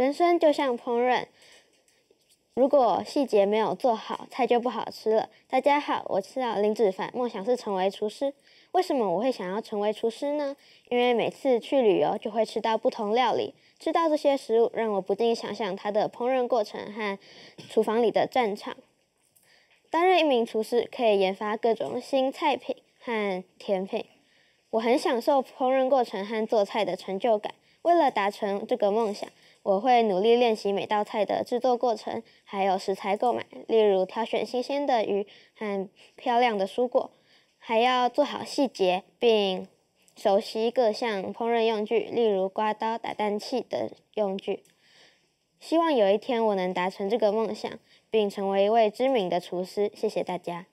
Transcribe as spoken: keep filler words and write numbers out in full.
人生就像烹饪，如果细节没有做好，菜就不好吃了。大家好，我叫林子凡，梦想是成为厨师。为什么我会想要成为厨师呢？因为每次去旅游就会吃到不同料理，吃到这些食物让我不禁想象它的烹饪过程和厨房里的战场。担任一名厨师可以研发各种新菜品和甜品，我很享受烹饪过程和做菜的成就感。为了达成这个梦想，我会努力练习每道菜的制作过程，还有食材购买，例如挑选新鲜的鱼和漂亮的蔬果，还要做好细节，并熟悉各项烹饪用具，例如刮刀、打蛋器等用具。希望有一天我能达成这个梦想，并成为一位知名的厨师。谢谢大家。